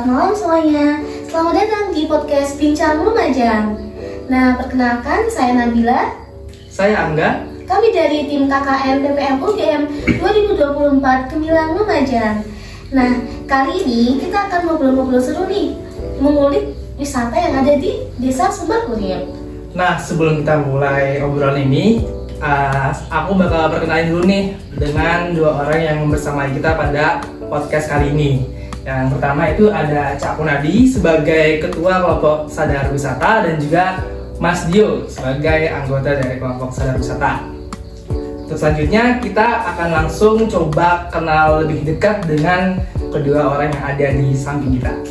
malam semuanya. Selamat datang di podcast Bincang Lumajang. Nah, perkenalkan saya Nabila. Saya Angga. Kami dari tim KKN PPM UGM 2024 Gemilang Lumajang. Nah, kali ini kita akan ngobrol-ngobrol seru nih, mengulik wisata yang ada di Desa Sumber Urip. Nah, sebelum kita mulai obrolan ini, aku bakal perkenalin dulu nih dengan dua orang yang bersama kita pada podcast kali ini. Yang pertama itu ada Cak Punadi sebagai Ketua Kelompok Sadar Wisata dan juga Mas Dio sebagai anggota dari Kelompok Sadar Wisata. Terus selanjutnya kita akan langsung coba kenal lebih dekat dengan kedua orang yang ada di samping kita.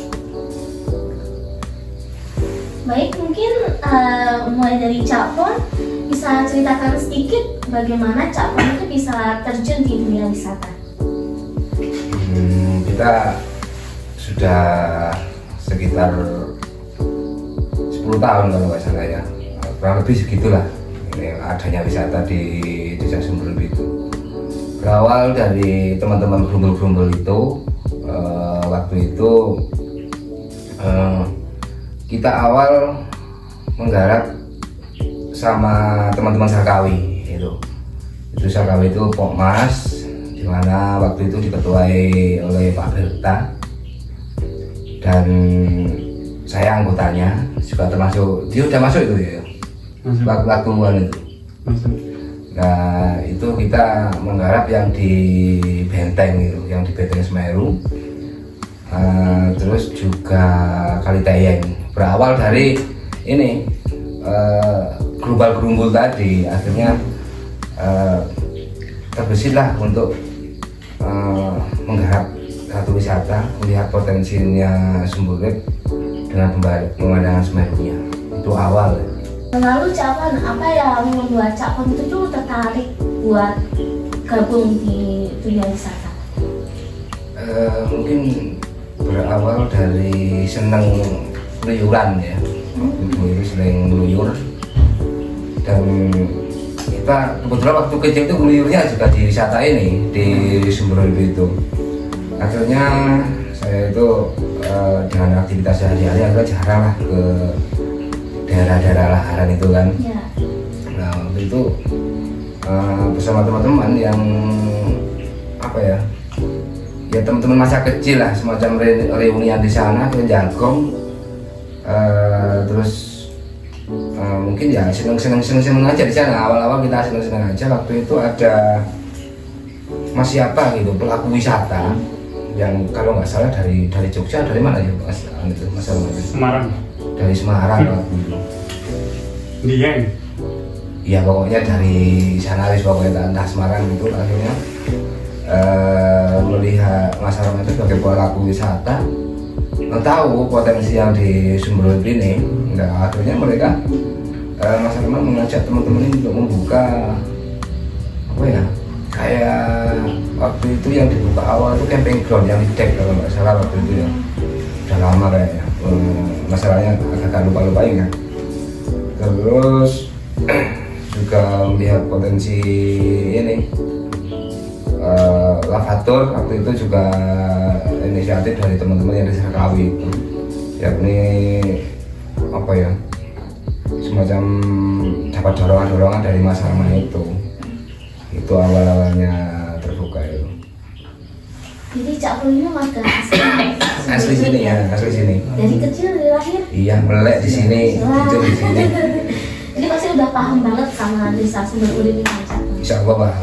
Baik, mungkin mulai dari Cak Pon bisa ceritakan sedikit bagaimana Cak Pon itu bisa terjun di dunia wisata. Kita sudah sekitar 10 tahun kalau nggak salah ya, kurang lebih segitulah ini adanya wisata di Desa Sumber Urip itu. Berawal dari teman-teman gerumbul-gerumbul itu, waktu itu kita awal menggarap sama teman-teman Sarkawi itu Sarkawi itu Pokmas, di mana waktu itu diketuai oleh Pak Berta dan saya anggotanya juga termasuk. Dia udah masuk itu ya, waktu-waktuan itu. Nah itu kita menggarap yang di Benteng itu, yang di Benteng Semeru, terus juga Kalitayeng. Berawal dari ini gerumbul tadi, akhirnya terbersihlah untuk menggarap satu wisata, melihat potensinya Sumber Urip dengan pemandangan Semerunya. Itu awal. Lalu Cak Pon, apa yang membuat Cak Pon itu tuh tertarik buat gabung di dunia wisata? Mungkin berawal dari seneng keluyuran ya. Itu sering ngeluyur, dan kita kebetulan waktu kecil itu ngeluyurnya juga di wisata ini, di Sumber Urip itu. Akhirnya saya itu dengan aktivitas sehari-hari agak jarang lah ke daerah-daerah laharan itu kan. Ya. Nah waktu itu bersama teman-teman yang ya teman-teman masa kecil lah, semacam reunian di sana ke Jagong. Terus mungkin ya seneng aja di sana. Awal-awal kita seneng aja. Waktu itu ada Mas siapa gitu, pelaku wisata yang kalau nggak salah dari Jogja, dari mana ya Mas? Itu Semarang. Dari Semarang waktu itu. Dieng. Iya pokoknya dari sana, pokoknya entah Semarang itu. Akhirnya melihat masyarakat itu sebagai pelaku wisata, tahu potensi yang di Sumber Urip ini. Nah, akhirnya mereka masyarakat mengajak teman-teman ini untuk membuka kayak waktu itu yang dibuka awal itu camping ground yang di deck kalau nggak salah waktu itu ya. Udah lama kayaknya, masalahnya agak lupa ingat. Terus juga melihat potensi ini lavator, waktu itu juga inisiatif dari teman-teman yang di Sarkawi itu, yakni semacam dapat dorongan dari masyarakat itu awal-awalnya terbuka itu. Jadi Cak Pon ini warga asli sini ya, asli sini. Dari kecil, dari lahir? Iya, melek di sini, hidup di sini. Jadi pasti udah paham banget sama Desa Sumber Urip ini Cak Pon. Insya Allah paham.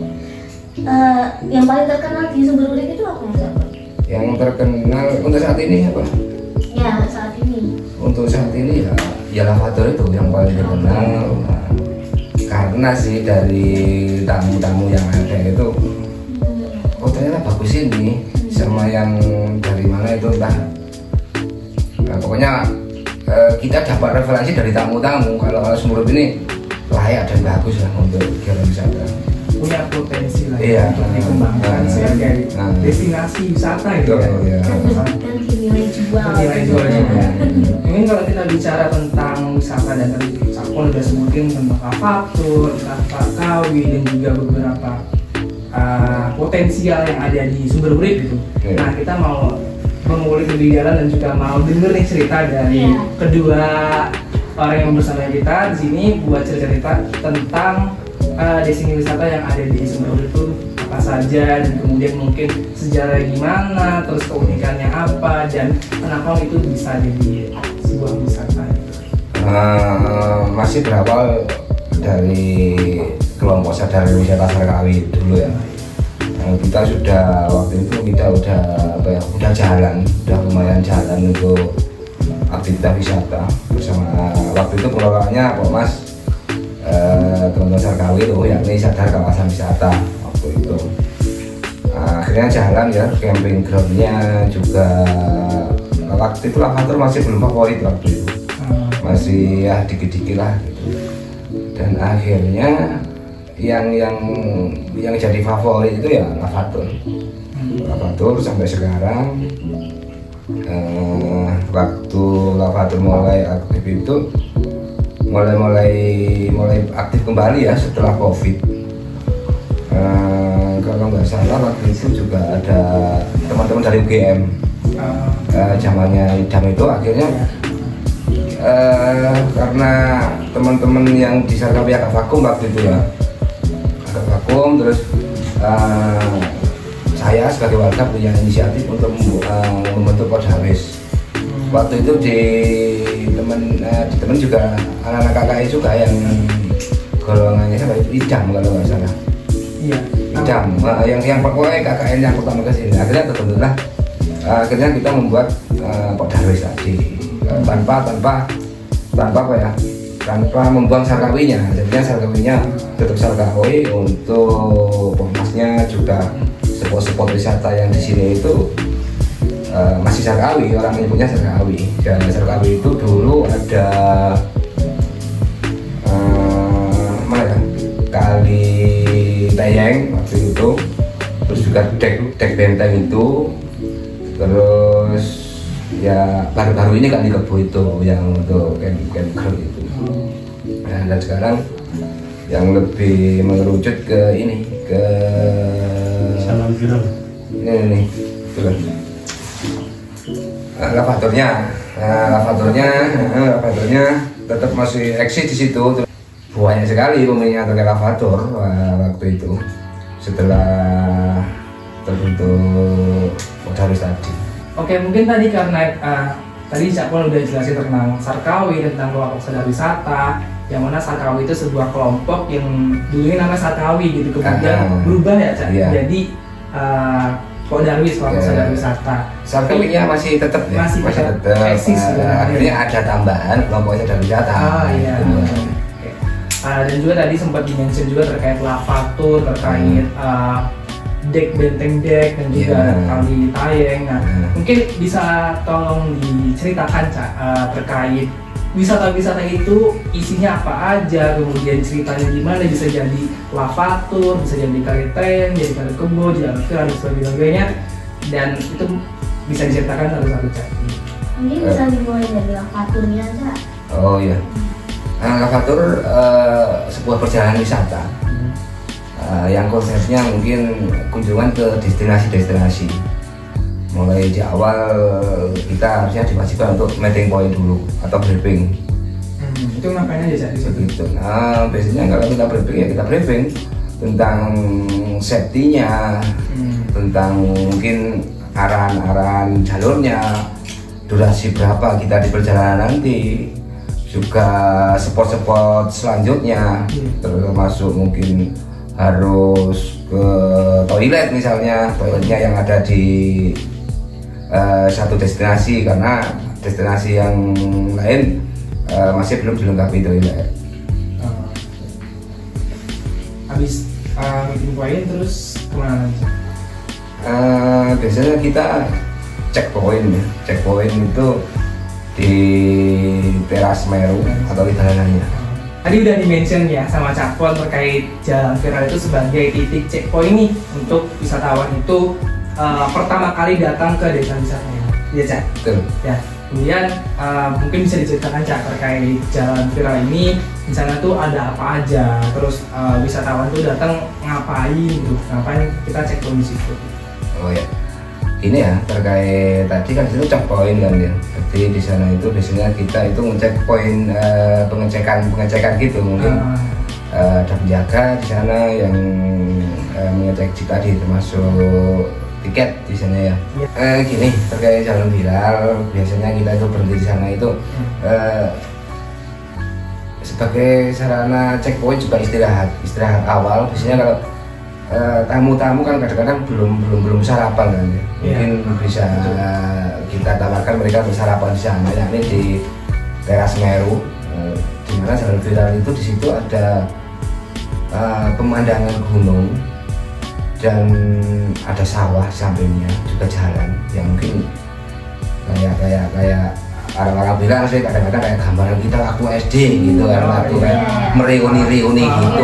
Yang paling terkenal di Sumber Urip itu apa Cak Pon? Yang terkenal untuk saat ini apa? Ya saat ini. Untuk saat ini ya lavator itu yang paling terkenal. Karena sih dari tamu-tamu yang ada itu, ternyata bagus ini, sama yang dari mana itu entah. Pokoknya kita dapat referensi dari tamu-tamu kalau Sumber Urip ini layak dan bagus lah untuk kegiatan wisata. Punya potensi lah Iya. untuk dikembangkan sebagai destinasi wisata gitu ya. Dan nilai jual. Nilai jualnya. Mungkin kalau kita bicara tentang wisata dan tadi Cak Pon udah sebutin tentang lavator, Sarkawi dan juga beberapa potensial yang ada di Sumber Urip itu. Okay. Nah kita mau mengulik lebih dalam dan juga mau denger nih cerita dari kedua orang yang bersama kita di sini buat cerita tentang destinasi wisata yang ada di Sumber itu apa saja, dan kemudian mungkin sejarah gimana, terus keunikannya apa, dan kenapa itu bisa jadi sebuah wisata. Masih berawal dari kelompok sadar wisata Sarkawi dulu ya. Kita sudah waktu itu udah jalan, udah lumayan jalan untuk aktivitas wisata bersama. Waktu itu pengelolanya Pak Mas teman-teman Sarkawi itu yakni Sadar Kawasan Wisata waktu itu. Akhirnya jalan ya, camping groundnya juga waktu itu Lavator masih belum favorit waktu itu, masih ya dikit-dikit lah gitu. Dan akhirnya yang jadi favorit itu ya Lavator sampai sekarang. Waktu Lavator mulai aktif itu mulai aktif kembali ya setelah COVID. Kalau nggak salah waktu itu juga ada teman-teman dari UGM, zamannya Idam itu akhirnya karena teman-teman yang di Sarkawi agak vakum waktu itu ya, agak vakum, terus saya sebagai warga punya inisiatif untuk membentuk Kodawis. Waktu itu di teman juga anak-anak KKI juga yang golongannya apa itu Idam kalau nggak salah. Iya. Idam, yang pokoknya KKN yang pertama ke sini. Akhirnya terbentuklah, akhirnya kita membuat Kodawis tadi tanpa apa ya, tanpa membuang Sarkawinya. Jadinya Sarkawinya tetap Sarkawi, untuk pemasnya juga spot-spot wisata yang di sini itu masih Sarkawi, orang menyebutnya Sarkawi. Dan Sarkawi itu dulu ada Kali Tayeng waktu itu, terus juga dek benteng itu, terus ya baru-baru ini kan di Kebo itu yang untuk camp itu. Nah, dan sekarang yang lebih mengerucut ke ini, ke Salam viral. ini film. Lavatornya tetap masih eksis di situ. Banyak sekali peminat terkait Lavator waktu itu setelah terbentuk Kodawis tadi. Oke, mungkin tadi karena tadi Cak Pol udah jelasin tentang Sarkawi, tentang kelompok sadar wisata, yang mana Sarkawi itu sebuah kelompok yang dulunya nama Sarkawi gitu, kemudian berubah ya Cak, jadi Kodawis, kelompok sadar wisata. Sarkawinya masih tetap ya, masih tetap eksis. Akhirnya ada tambahan kelompok sadar wisata. Iya. Dan juga tadi sempat dimention juga terkait Lavator, terkait dek benteng dek, dan juga Kali Tayeng. Nah, mungkin bisa tolong diceritakan Cak, terkait wisata-wisata itu isinya apa aja, kemudian ceritanya gimana, bisa jadi Lavator, bisa jadi Kali Tayeng, jadi Kali Kebo, jadi dan sebagainya, dan itu bisa diceritakan satu-satu Cak. Mungkin bisa dimulai dari Lavatornya Cak. Oh iya. Lavator sebuah perjalanan wisata yang konsepnya mungkin kunjungan ke destinasi-destinasi. Mulai di awal kita harusnya diwajibkan untuk meeting point dulu atau briefing. Itu ngapain aja Cak? Begitu. Biasanya kalau kita briefing ya kita briefing tentang safety-nya, tentang mungkin arahan-arahan jalurnya, durasi berapa kita di perjalanan nanti, juga spot-spot selanjutnya, termasuk mungkin harus ke toilet misalnya, toiletnya yang ada di satu destinasi, karena destinasi yang lain masih belum dilengkapi toilet. Habis meeting point terus kemana lagi? Biasanya kita checkpoint itu di teras Meru atau di dalanannya. Tadi udah di-mention ya sama Cak Pol terkait Jalan Viral itu sebagai titik checkpoint nih untuk wisatawan itu pertama kali datang ke desa wisatanya. Iya Cak? Betul. Ya. Kemudian mungkin bisa diceritakan Cak terkait Jalan Viral ini, di sana tuh ada apa aja, terus wisatawan tuh datang ngapain gitu, ngapain kita checkpoint di situ. Oh ya. Gini ya, terkait tadi kan itu checkpoint kan ya. Jadi di sana itu biasanya kita itu ngecek poin pengecekan gitu mungkin ada penjaga di sana yang mengecek tadi termasuk tiket di sana ya. Gini terkait jalan viral biasanya kita itu berhenti di sana itu sebagai sarana checkpoint juga istirahat awal biasanya kalau tamu-tamu kan kadang-kadang belum sarapan kan ya. Mungkin bisa kita tawarkan mereka bersarapan di sana yakni di Teras Meru di mana jalan viral itu di situ ada pemandangan gunung dan ada sawah sampingnya juga jalan yang mungkin kayak orang-orang bilang sih kadang-kadang kayak gambaran kita waktu SD gitu kan waktu kayak mereuni-reuni gitu.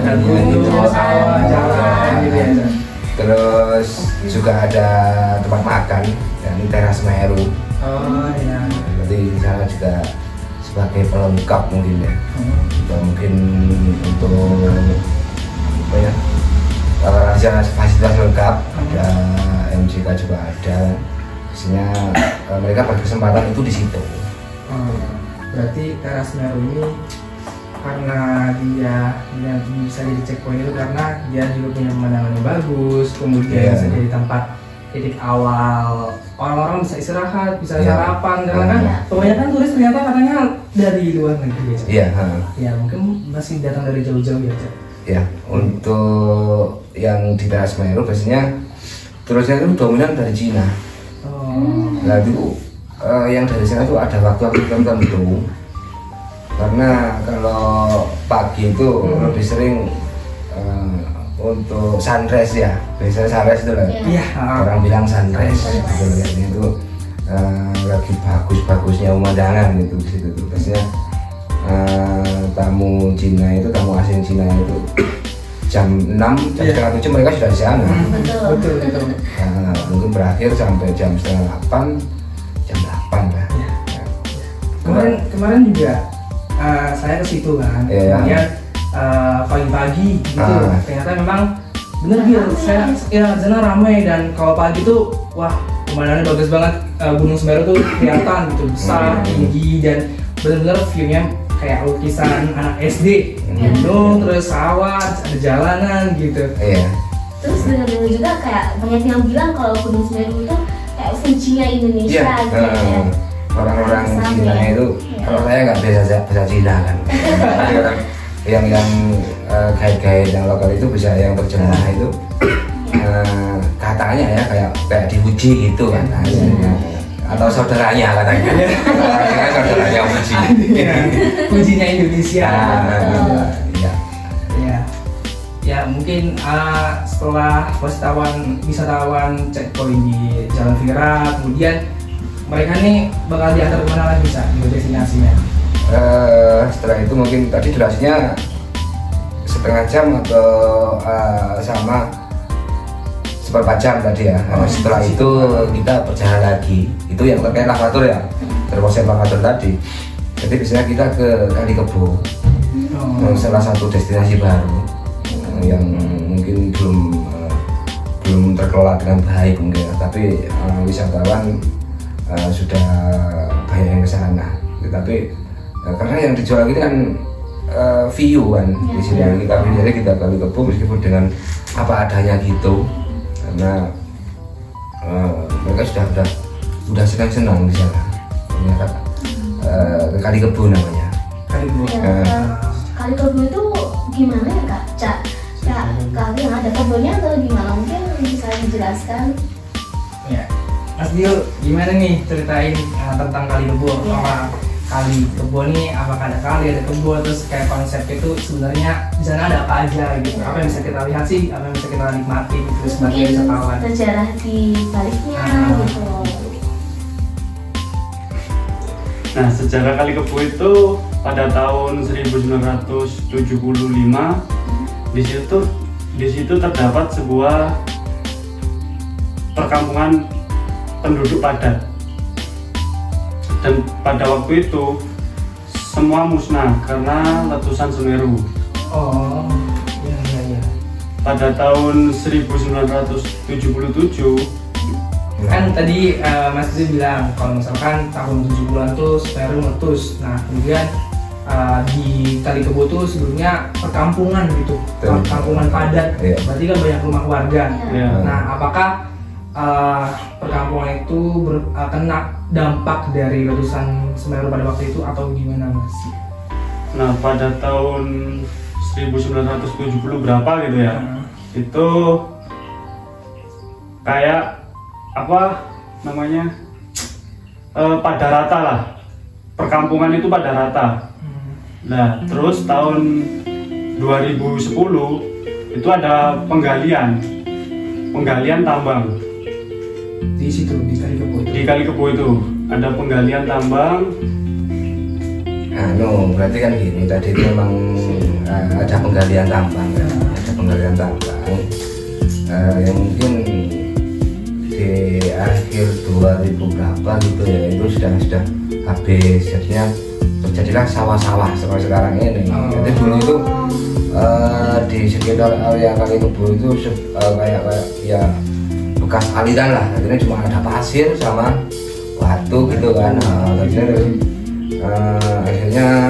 Terus juga ada tempat makan yakni Teras Meru. Jadi di sana juga sebagai pelengkap mungkin ya. Mungkin untuk apa ya? Fasilitas lengkap ada MCK juga ada. Biasanya mereka berkesempatan itu di situ. Berarti Teras Meru ini karena dia bisa jadi checkpoint itu karena dia juga punya pemandangan yang bagus, kemudian bisa jadi tempat titik awal orang-orang bisa istirahat, bisa sarapan, karena kan kebanyakan turis ternyata katanya dari luar negeri ya. Ya mungkin masih datang dari jauh-jauh ya Cak. Ya untuk yang di Teras Meru biasanya turisnya itu dominan dari Cina. Nah itu yang dari sana itu ada waktu-waktu tertentu karena kalau pagi itu lebih sering untuk sunrise ya, biasanya sunrise itu lah orang bilang sunrise gitu ya, itu lagi bagus-bagusnya pemandangan gitu di situ tuh. Biasanya tamu asing Cina itu jam 6, jam setengah 7 mereka sudah di sana. Betul. Mungkin berakhir sampai jam setengah 8, jam 8 lah. Kemarin juga saya ke situ kan. Kemudian pagi-pagi gitu. Ternyata memang bener gitu. Saya di sana ramai dan kalau pagi tuh wah pemandangannya bagus banget. Gunung Semeru tuh kelihatan gitu besar, tinggi dan bener-bener view-nya kayak lukisan anak SD, gunung, terus sawah, terus ada jalanan gitu. Terus benar-benar juga kayak banyak yang bilang kalau Gunung Semeru itu kayak Fuji-nya Indonesia gitu ya. Orang-orang Cina itu, kalau saya nggak bisa bahasa Cina kan. yang guide-guide yang lokal itu bisa yang terjemah itu katanya ya kayak di Fuji gitu kan. Atau saudaranya katanya. Katanya saudaranya Fuji. Fujinya Indonesia. Ya mungkin setelah wisatawan checkpoint di jalan viral, kemudian mereka nih bakal diantar kemana lagi bisa di destinasinya? Setelah itu mungkin tadi durasinya setengah jam atau sama seperempat jam tadi ya. Setelah itu kita berjalan lagi. Itu yang terkait lavatur ya, terkait lavatur tadi. Jadi biasanya kita ke Kali Kebo, salah satu destinasi baru yang mungkin belum terkelola dengan baik mungkin, tapi wisatawan sudah banyak yang ke sana. Tapi karena yang dijual ini kan view kan di sini kita pilih kita Kali Kebo meskipun dengan apa adanya gitu, karena mereka sudah senang di sana. Ternyata ke Kali Kebo namanya. Kali Kebo itu gimana ya Kak? Kali yang ada kebunnya atau gimana? Mungkin bisa dijelaskan. Ya, Mas Dio, gimana nih ceritain tentang Kali Kebo? Apa Kali Kebo nih? Apakah ada kali, ada kebo? Terus kayak konsep itu sebenarnya di sana ada apa aja gitu? Apa yang bisa kita lihat sih? Apa yang bisa kita nikmati gitu sebagai wisatawan? Sejarah di baliknya gitu. Nah, sejarah Kali Kebo itu pada tahun 1975 di situ terdapat sebuah perkampungan penduduk padat, dan pada waktu itu semua musnah karena letusan Semeru. Iya. Pada tahun 1977 Kan tadi Mas Gizi bilang kalau misalkan tahun 70-an tuh Semeru meletus. Nah kemudian di Kali Kebo tuh sebelumnya perkampungan gitu, perkampungan padat. Berarti kan banyak rumah warga. Nah apakah perkampungan itu kena dampak dari letusan Semeru pada waktu itu atau gimana Mas? Nah pada tahun 1970 berapa gitu ya, itu kayak apa namanya, pada rata lah, perkampungan itu pada rata. Nah terus tahun 2010 itu ada penggalian tambang di situ, di Kali Kebo itu. Di Kali Kebo itu ada penggalian tambang. Berarti kan gini, tadi itu memang ada penggalian tambang kan? Ada penggalian tambang yang mungkin di akhir 2000 berapa gitu ya, itu sudah habis, jadinya terjadilah sawah-sawah seperti sekarang ini. Jadi dulu itu di sekitar area Kali Kebo itu kayak ya bekas aliran lah, akhirnya cuma ada pasir sama batu gitu kan. Akhirnya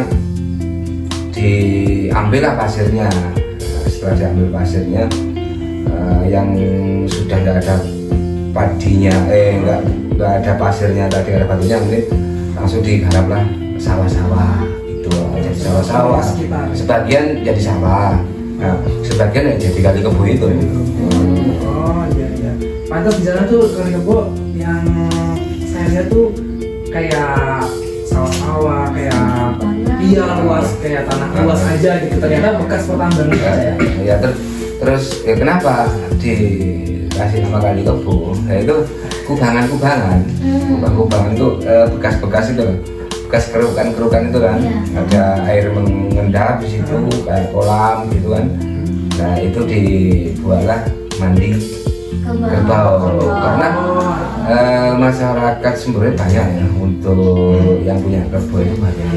diambillah pasirnya. Setelah diambil pasirnya, yang sudah tidak ada padinya, nggak ada pasirnya, tadi ada batunya, mungkin langsung digaraplah sawah-sawah gitu. Jadi sawah-sawah, sebagian jadi sawah, sebagian ya jadi Kali Kebo itu. Oh iya. Pantas di sana tuh Kali Kebo yang saya lihat tuh kayak sawah-sawah, kayak luas, kayak tanah luas aja gitu. Ternyata bekas pertambangan aja ya. Terus kenapa dikasih nama Kali Kebo? Ya itu kubangan itu bekas-bekas itu, bekas kerukan itu kan. Ada air mengendap di situ, kayak kolam gitu kan. Nah itu dibuatlah mandi kerbau, karena masyarakat Sumberwuluh banyak ya, untuk yang punya kerbau itu banyak.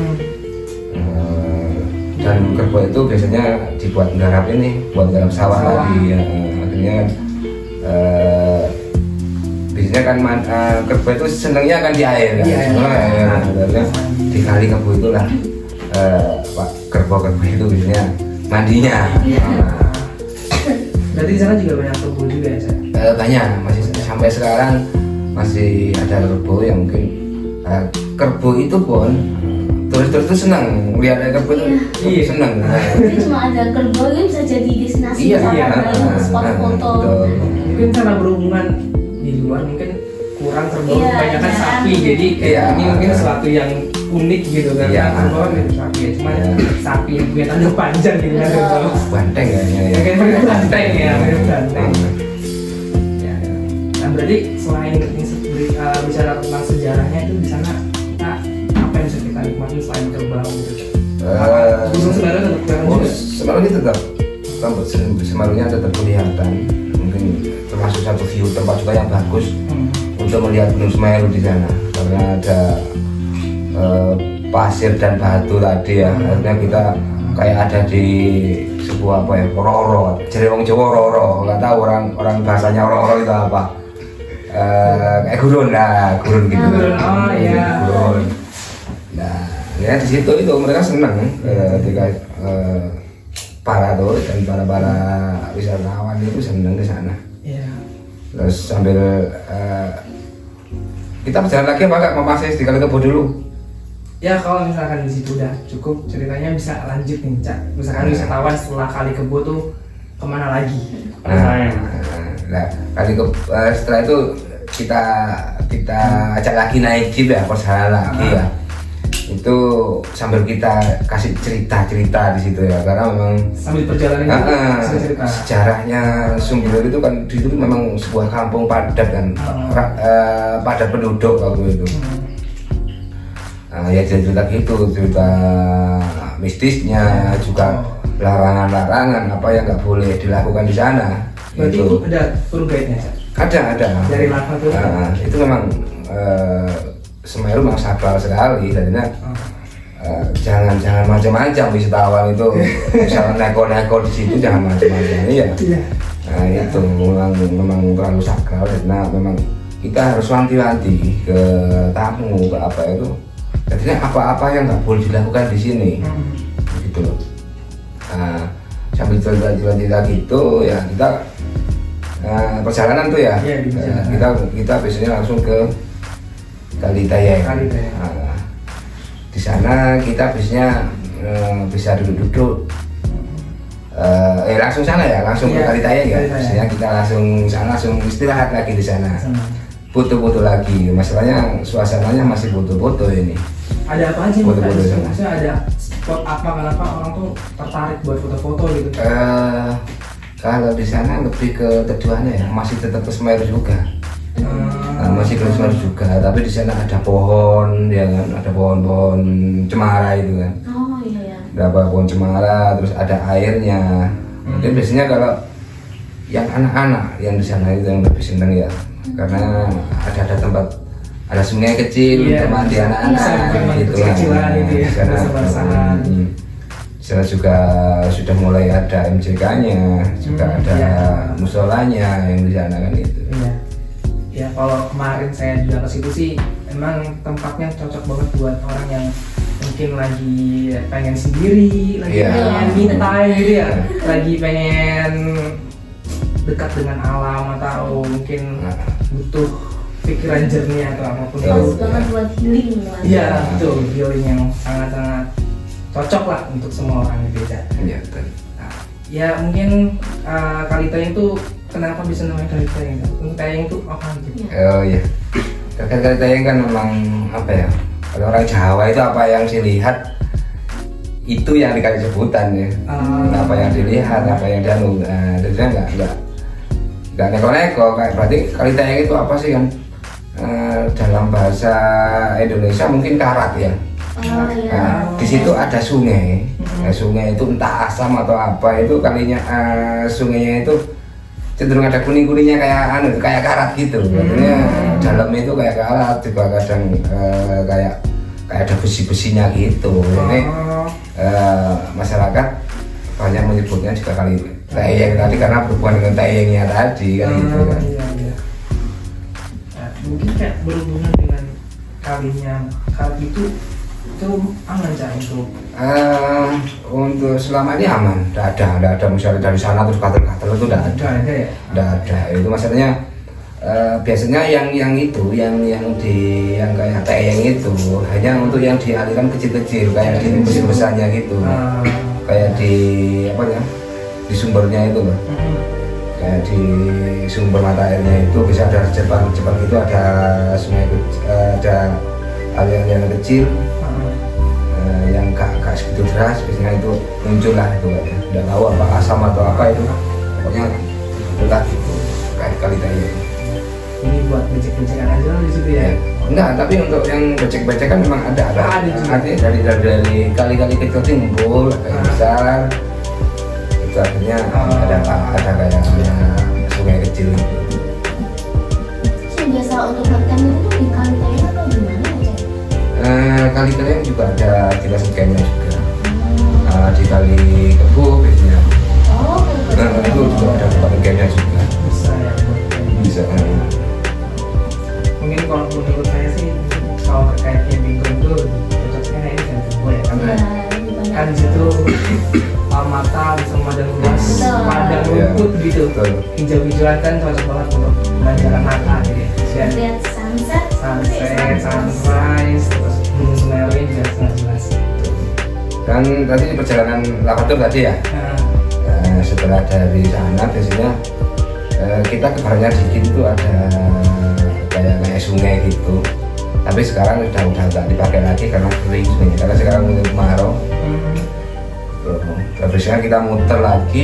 Dan kerbau itu biasanya dibuat garap buat garap sawah lagi ya. Akhirnya biasanya kan kerbau itu senangnya kan di air kan. Di Kali Kebo itulah kerbau itu biasanya mandinya. Berarti di sana juga banyak kerbau juga ya? Banyak, masih sampai sekarang masih ada kerbau yang mungkin kerbau itu pun turis-turis itu senang lihat ada kerbau itu, senang. Jadi cuma ada kerbau itu bisa jadi destinasi spot foto. Mungkin karena berhubungan di luar mungkin kurang kerbau, banyak kan sapi, jadi kayak ini mungkin sesuatu yang unik gitu kan. Kerbau kan itu sapi ya, cuma sapi yang punya tanduk panjang gitu kan. Banteng kayaknya ya. Kayak banteng ya, banteng. Nah berarti selain bicara tentang sejarahnya itu di sana kita apa yang bisa kita nikmati selain kerbau gitu? Gunung Semeru tetap kelihatan juga? Semerunya tetap kelihatan. Mungkin termasuk satu view tempat juga yang bagus untuk melihat Gunung Semeru di sana, karena ada pasir dan batu tadi ya. Akhirnya kita kayak ada di sebuah apa ya, roro, jadi wong Jawa roro, nggak tahu orang bahasanya roro itu apa. Kayak gurun gitu. Oh iya. Gurun. Nah, ya di situ itu mereka senang ketika para turis dan para wisatawan itu senang di sana. Iya. Terus sambil kita berjalan lagi apa mau masih di Kali Kebo dulu? Ya kalau misalkan di situ udah cukup ceritanya, bisa lanjut nih Cak. Misalkan wisatawan setelah Kali Kebo tuh kemana lagi? Nah, Kali Kebo setelah itu kita ajak lagi naik jeep ya, perjalanan lagi ya. Itu sambil kita kasih cerita di situ ya, karena memang sambil perjalanan cerita. Sejarahnya Sumberwuluh itu kan di situ memang sebuah kampung padat kan, padat penduduk waktu itu. Ya cerita gitu, cerita mistisnya, juga larangan-larangan apa yang nggak boleh dilakukan di sana. Berarti itu ada tour guide-nya? Ada. Dari mana tuh? Itu memang Semeru memang sakral sekali, jadinya jangan macam-macam wisatawan itu. Misalnya neko-neko di situ jangan macam-macam ya. Nah itu memang terlalu sakral, karena memang kita harus wanti-wanti ke tamu, ke apa itu. Jadinya apa-apa yang nggak boleh dilakukan di sini, gitu loh. Nah, sambil cerita gitu ya kita perjalanan tuh ya, kita biasanya langsung ke Kalitayeng. Nah, di sana kita biasanya bisa duduk-duduk. Langsung sana ya, langsung ke Kalitayeng ya. Biasanya kita langsung istirahat lagi di sana. Foto-foto lagi. Masalahnya suasananya masih foto-foto ini. Ada apa aja? Foto-foto di sana. Maksudnya ada spot apa, kenapa orang tuh tertarik buat foto-foto gitu? Kalau di sana lebih ke tujuannya ya, masih tetap ke Semeru juga. Masih ke Semeru juga, tapi di sana ada pohon, ya kan, ada pohon-pohon cemara itu kan. Oh iya. Ada pohon cemara, terus ada airnya. Mungkin biasanya kalau yang anak-anak yang di sana itu yang lebih seneng ya, karena ada tempat, ada sungai kecil, teman di anak-anak gitu lah. Di sana juga sudah mulai ada MCK-nya, juga ada musolanya yang di sana kan itu. Ya kalau kemarin saya juga ke situ sih, emang tempatnya cocok banget buat orang yang mungkin lagi pengen sendiri, lagi pengen me time gitu ya, lagi pengen dekat dengan alam atau mungkin butuh pikiran jernih atau apapun. Bagus banget buat healing. Iya betul, healing yang sangat-sangat cocok lah untuk semua orang gitu ya. Iya betul. Ya mungkin Kalitayeng itu kenapa bisa namanya Kalitayeng? Kalitayeng itu apa gitu? Oh iya. Kalitayeng kan memang apa ya? Kalau orang Jawa itu apa yang dilihat itu yang dikasih sebutan ya. Apa yang dilihat, apa yang dianu. Jadinya nggak neko-neko. Berarti Kalitayeng itu apa sih kan? Dalam bahasa Indonesia mungkin karat ya. Nah, di situ ada sungai. Nah, sungai itu entah asam atau apa itu kalinya sungainya itu cenderung ada kuning-kuningnya kayak karat gitu. Artinya dalamnya itu kayak karat, juga kadang kayak ada besi-besinya gitu. Jadi masyarakat banyak menyebutnya juga Kalitayeng tadi karena berhubungan dengan tayengnya tadi kan gitu kan. Iya. Nah, mungkin kayak berhubungan dengan kalinya karat itu aman Cak untuk selama ini aman, tidak ada misalnya dari sana terus gatel-gatel itu tidak ada. Itu masalahnya biasanya yang kayak tayeng itu hanya untuk yang di aliran kecil-kecil kayak di besar-besarnya gitu, kayak di apa ya, di sumbernya itu loh. Kayak di sumber mata airnya itu bisa ada Jepang itu ada sungai, ada aliran yang kecil yang gak segitu deras, biasanya itu muncul lah itu ya. Udah tahu apa asam atau apa itu, pokoknya udah gitu kayak Kalitayeng. Ini buat becek-becekan aja di situ ya? Enggak, tapi untuk yang becek-becekan memang ada artinya dari kali-kali kecil timbul kayak besar itu artinya ada kayak sungai kecil gitu. Biasa untuk makan itu di Kalitayeng atau gimana aja? Kalitayeng juga ada jelas campnya juga. Di Kali Kebu biasanya. Itu juga ada tempat campnya juga. Bisa. Mungkin kalau menurut saya sih kalau terkait camping itu cocoknya ini kan Kebu ya, karena kan di situ mata bisa memandang luas, padang rumput gitu, hijau-hijauan kan cocok banget untuk memanjakan mata gitu ya. Lihat sunset, sunrise, terus gunung Semeru ini juga sangat jelas. Dan tadi perjalanan Lavatur tadi ya. Setelah dari sana biasanya kita ke baratnya dikit itu ada kayak sungai gitu. Tapi sekarang udah nggak dipakai lagi karena kering sebenarnya. Karena sekarang musim kemarau. Terus biasanya kita muter lagi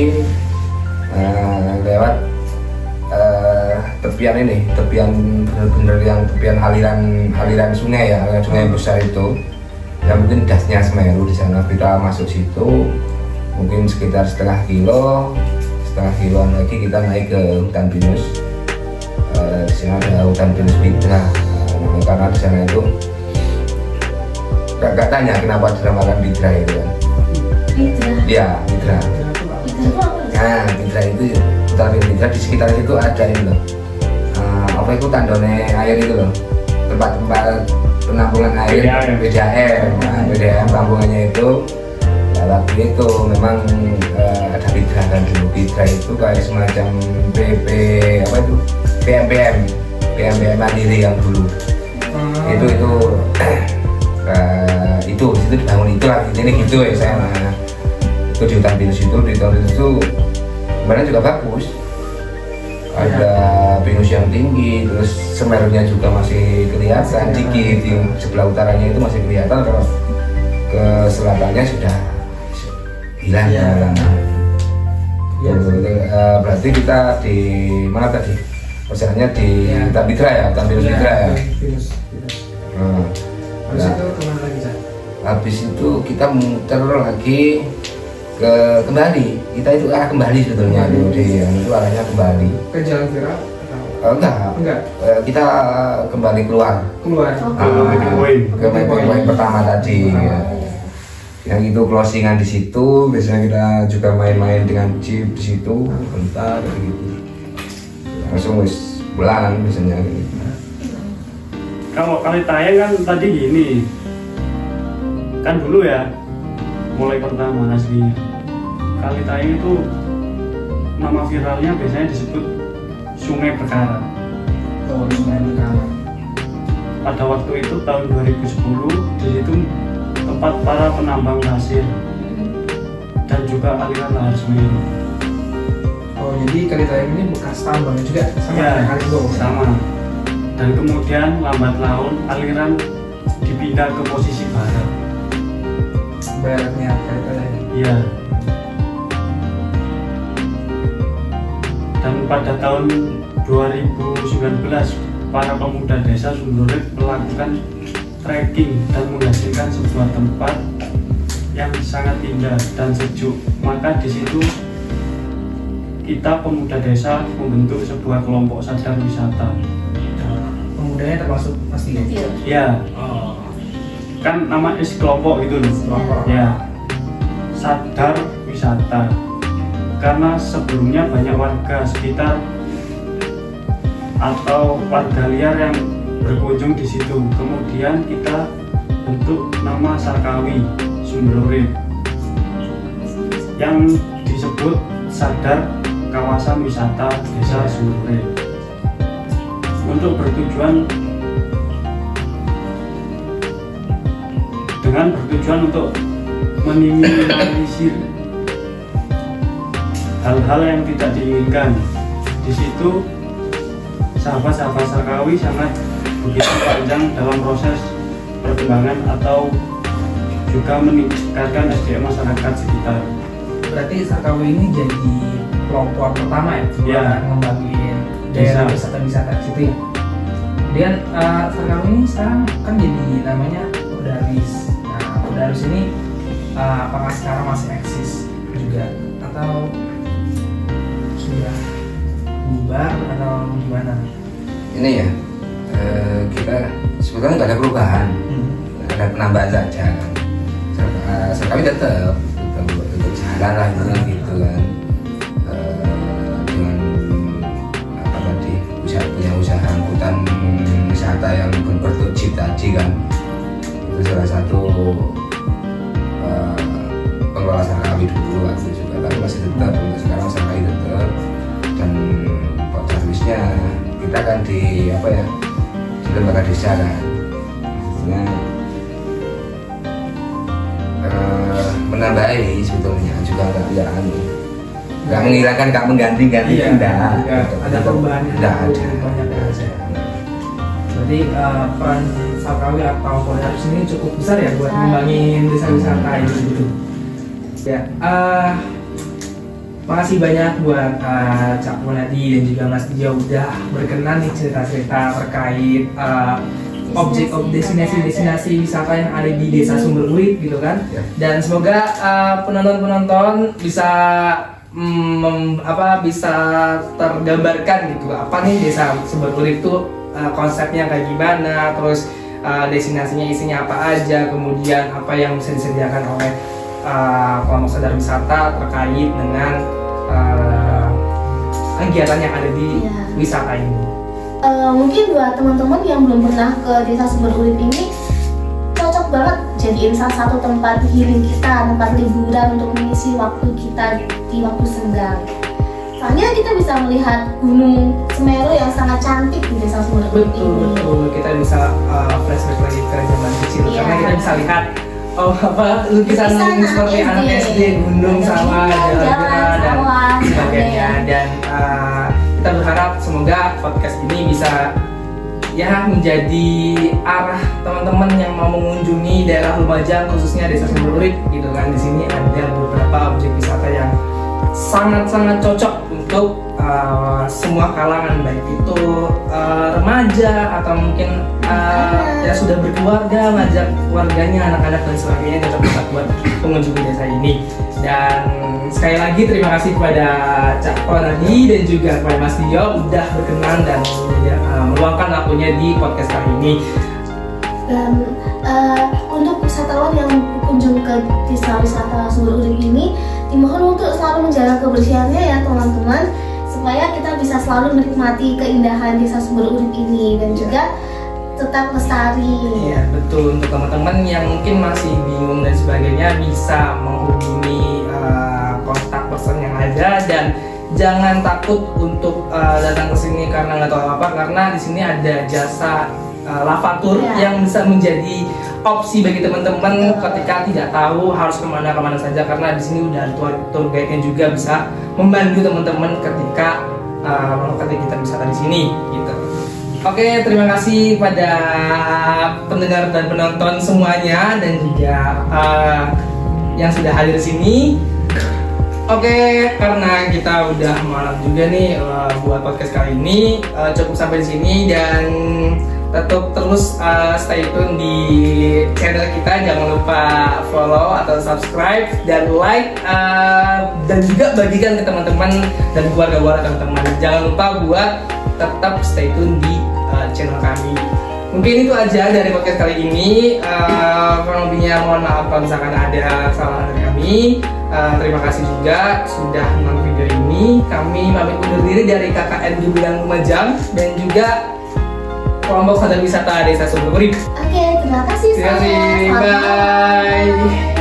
lewat tepian bener-bener yang tepian aliran sungai ya, aliran sungai yang besar itu. Ya mungkin dasnya Semeru di sana, kita masuk situ mungkin sekitar setengah kiloan lagi kita naik ke hutan pinus. Di sana ada hutan pinus Bidra, karena di sana itu gak tanya kenapa dinamakan Bidra itu kan. Iya, Bidra. Nah, Bidra itu hutan pinus Bidra, di sekitar situ ada ini loh, apa itu tandone air itu loh, tempat-tempat penampungan air PDAM. Nah, PDAM tampungannya itu waktu itu memang ada Pidra kan dulu. Pidra itu kayak semacam PP apa itu PMPM mandiri yang dulu. Itu itu situ dibangun itu lah ini gitu ya saya. Nah, itu di hutan pinus itu sebenarnya juga bagus. Ada pinus yang tinggi, terus Semerunya juga masih kelihatan dikit, yang sebelah utaranya itu masih kelihatan, kalau ke selatannya sudah hilang. Berarti kita di mana tadi? Perjalanannya di hutan Pidra ya, hutan pinus Pidra ya. Habis itu kemana lagi, Cak? Habis itu kita muter lagi kembali. Kita itu arah kembali sebetulnya itu arahnya kembali Ke Jalan Vira? Enggak. Kita kembali keluar Ke main poin pertama tadi. Yang itu closingan di situ. Biasanya kita juga main-main dengan jeep di situ bentar gitu. Langsung wis pulang biasanya gitu. Kalau kali tayang kan tadi gini, kan dulu ya mulai pertama aslinya kali tayang itu nama viralnya biasanya disebut Sungai Perkara. Sungai Perkara. Pada waktu itu tahun 2010 di situ tempat para penambang pasir dan juga aliran lahar Semeru. Jadi kali tayang ini bekas tambang juga sama ya, kali itu sama. Dan kemudian lambat laun aliran dipindah ke posisi barat. Baratnya kali tayang. Iya. Dan pada tahun 2019 para pemuda desa Sumberurip melakukan trekking dan menghasilkan sebuah tempat yang sangat indah dan sejuk. Maka di situ kita pemuda desa membentuk sebuah kelompok sadar wisata. Pemudanya termasuk Mas Tio? Ya. Kan nama kelompok gitu loh. Ya. Sadar wisata. Karena sebelumnya banyak warga sekitar atau warga liar yang berkunjung di situ. Kemudian kita bentuk nama Sarkawi Sumberurip yang disebut Sadar Kawasan Wisata Desa Sumberurip, untuk bertujuan untuk meminimalisir hal-hal yang tidak diinginkan. Di situ sahabat-sahabat Sarkawi sangat begitu panjang dalam proses perkembangan atau juga meningkatkan SDM masyarakat sekitar. Berarti Sarkawi ini jadi kelompok pertama ya, ngembangin daerah wisata-wisata di situ ya. Kemudian Sarkawi ini sekarang kan jadi namanya Podaris. Nah, Podaris ini apakah sekarang masih eksis juga atau sudah bubar atau gimana? Ini ya, kita sebetulnya nggak ada perubahan, ada penambahan saja kan. Sarkawi tetap jalan lah gitu kan, dengan apa tadi punya usaha angkutan wisata yang bertujuan tadi kan, itu salah satu pengelola Sarkawi dulu waktu itu juga, tapi masih tetap untuk sekarang Sarkawi tetap. Dan servisnya kita kan di apa ya, di lembaga desa kan, menambahi sebetulnya juga nggak menghilangkan, nggak mengganti-ganti, ada perubahan yang tidak ada. Banyak ya. Berarti peran Sarkawi atau Podaris ini cukup besar ya buat ngembangin desa wisata itu gitu. Ya, makasih banyak buat Cak Munadi dan juga Mas Tio udah berkenan nih cerita-cerita terkait objek destinasi wisata yang ada di Desa Sumberurip gitu kan. Dan semoga penonton-penonton bisa bisa tergambarkan gitu apa nih Desa Sumberurip itu konsepnya kayak gimana, terus destinasinya isinya apa aja, kemudian apa yang bisa disediakan oleh kelompok sadar wisata terkait dengan kegiatan yang ada di wisata ini. mungkin buat teman-teman yang belum pernah ke Desa Sumber Urip ini cocok banget jadiin salah satu tempat healing kita, tempat liburan untuk mengisi waktu kita di waktu senggang. Soalnya kita bisa melihat Gunung Semeru yang sangat cantik di Desa Sumber Urip ini. Betul, kita bisa flashback lagi ke zaman kecil karena kita bisa lihat lukisan seperti anak SD, gunung, sawah, jalan-jalan dan sebagainya. Dan kita berharap semoga podcast ini bisa ya menjadi arah teman-teman yang mau mengunjungi daerah Lumajang, khususnya Desa Sumber Urip gitu kan. Di sini ada beberapa objek wisata yang sangat-sangat cocok untuk semua kalangan, baik itu remaja atau mungkin ya sudah berkeluarga, ngajak keluarganya, anak-anak dan sebagainya, cocok banget buat pengunjung desa ini. Dan sekali lagi terima kasih kepada Cak Pranadi dan juga kepada Mas Dio udah berkenan dan meluangkan waktunya di podcast kali ini. Dan untuk wisatawan yang berkunjung ke Desa Wisata Sumber Urip ini, dimohon untuk selalu menjaga kebersihannya ya teman-teman, supaya kita bisa selalu menikmati keindahan Desa Sumber Urip ini dan juga tetap lestari. Iya betul, untuk teman-teman yang mungkin masih bingung dan sebagainya bisa menghubungi kontak person yang ada, dan jangan takut untuk datang ke sini karena nggak tahu apa, karena di sini ada jasa lavatur yang bisa menjadi opsi bagi teman-teman ketika tidak tahu harus kemana saja, karena di sini udah tour guide-nya juga bisa membantu teman-teman ketika melakukan kegiatan wisata di sini gitu. Oke, terima kasih pada pendengar dan penonton semuanya dan juga yang sudah hadir di sini. Oke, karena kita udah malam juga nih buat podcast kali ini, cukup sampai di sini dan tetap terus stay tune di channel kita. Jangan lupa follow atau subscribe dan like dan juga bagikan ke teman-teman dan keluarga teman-teman. Jangan lupa buat tetap stay tune di channel kami. Mungkin itu aja dari podcast kali ini. Kurang lebihnya mohon maaf kalau misalkan ada kesalahan dari kami. Terima kasih juga sudah menonton video ini. Kami pamit undur diri dari KKN Jubilan Lumajang dan juga kelompok sadar wisata Desa Sumber Urip. Oke, terima kasih. Terima kasih. Bye.